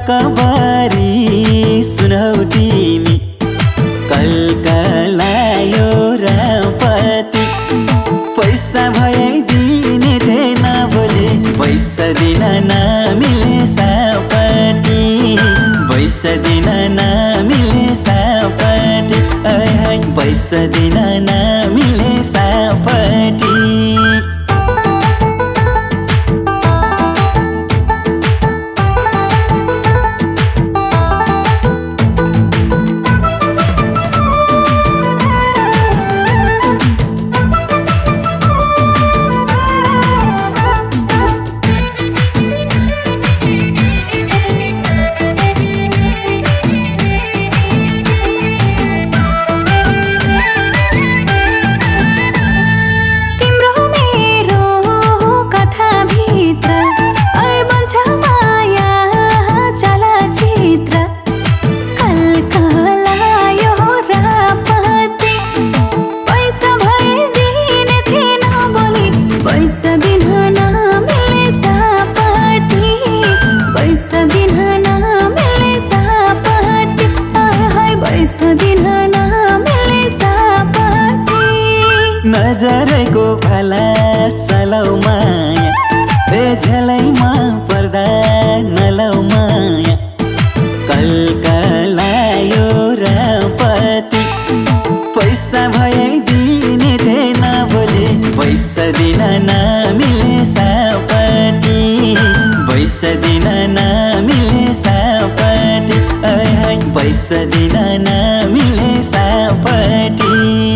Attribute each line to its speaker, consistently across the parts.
Speaker 1: कबारी सुनौ तिमी कलकलायो रापति पैसा भए दिने थिएन बोले पैसा दिन नमिले सापटी पैसा दिन नमिले सापटी पैसा दिन नमिले सापटी नजरको भला चलाउ माया झलैमा पर्दा नलाउ माया कलकलायो रापति पैसा भए दिने थिएन बोले पैसा दिन नमिले सापटी पैसा दिन नमिले सापटी पैसा दिन नमिले सापटी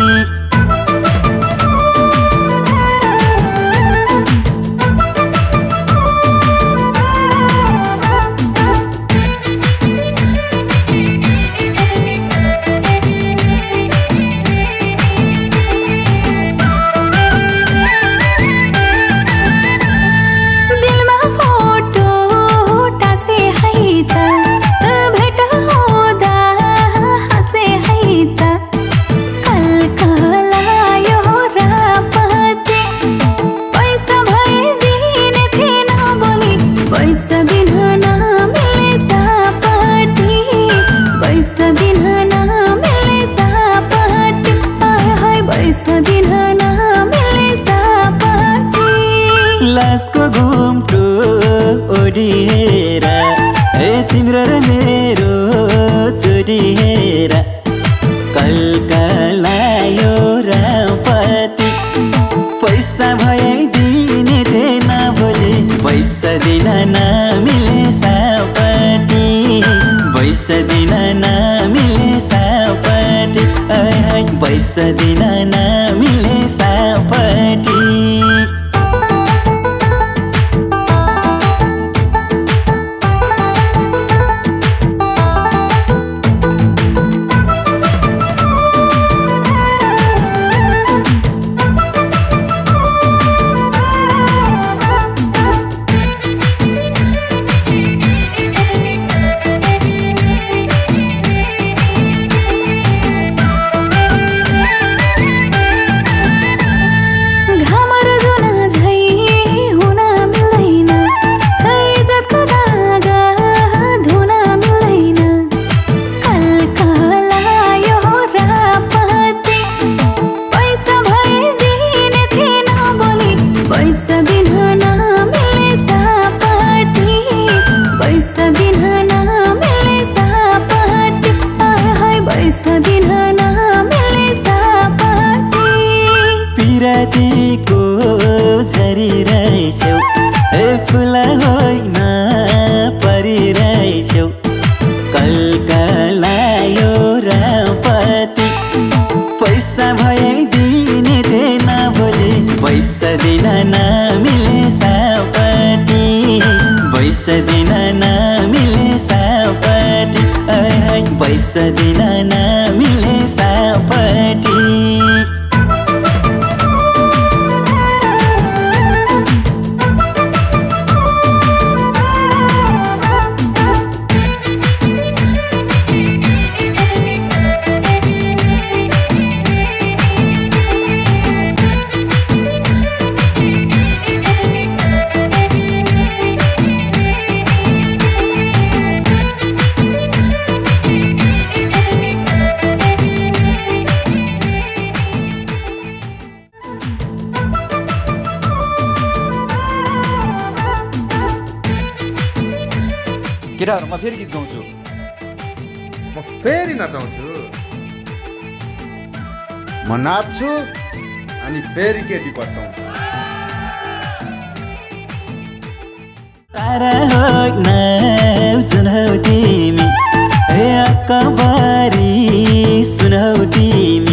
Speaker 1: लासको घुम्टो ओढिएर तिम्रो र मेरो जोडिएर कलकलायो रापति पैसा भए दिने थिएन बोले पैसा दिन नमिले सापटी पैसा दिन नमिले सापटी पैसा दिन नमिले सापटी पिरातीको झरिरहेछौ फुला होइन परिरहेछौ कलकलायो रापति पैसा भए दिने थिएन बोले पैसा दिन नमिले सापटी पैसा दिन नमिले सापटी पैसा दिन नमिले सापटी केटाहरू म फेरि गीत गाउँछु
Speaker 2: म फेरि नचाउँछु म नाच्छु अनि फेरि केटी पट्काउँछु
Speaker 1: तारा होइन जुनौ तिमी हे अक्कबारी सुनौ तिमी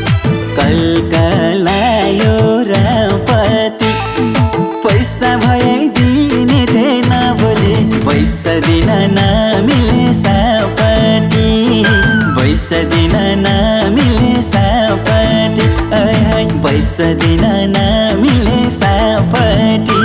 Speaker 1: कलकलायो रामपति पैसा भए दिने थिएन बोले पैसा दिन नमिले सापटी पैसा दिन नमिले सापटी पैसा दिन नमिले सापटी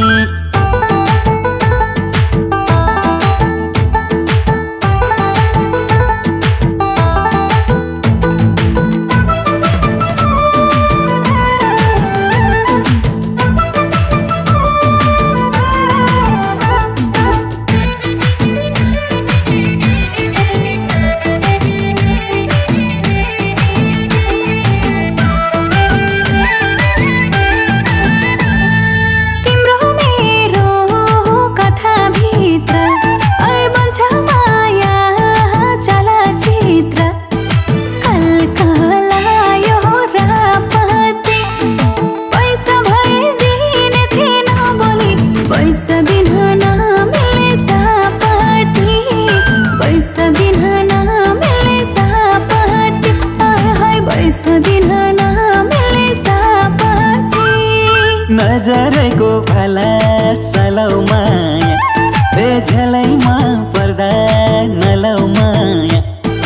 Speaker 1: नजरको भला चलाउ माया ए झेलैमा पर्दा नलौ माया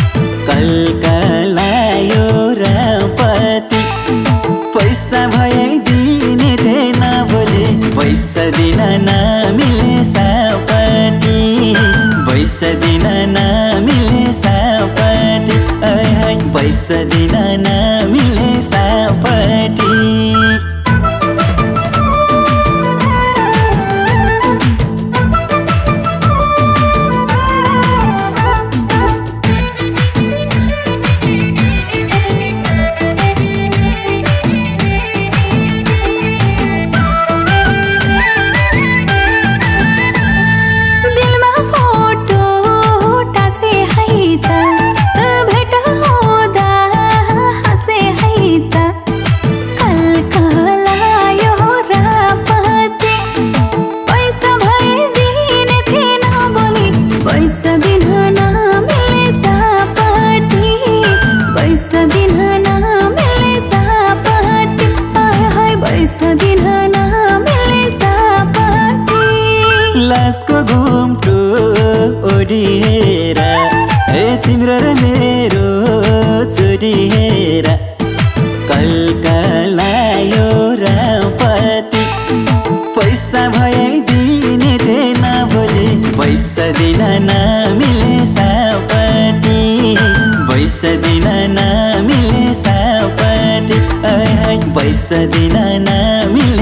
Speaker 1: कलकलायो रामपति पैसा भए दिने थिएन बोले पैसा दिन नमिले सापटी पैसा दिन नमिले सापटी पैसा दिन नमिले सापटी लासको घुम्टो ओडिएर ए तिम्रो र मेरो जोडिएर कलकलायो रामपति पैसा भए दिने थिएन बोले पैसा दिन नमिले सापटी पैसा दिन नमिले सापटी पैसा दिन नमिले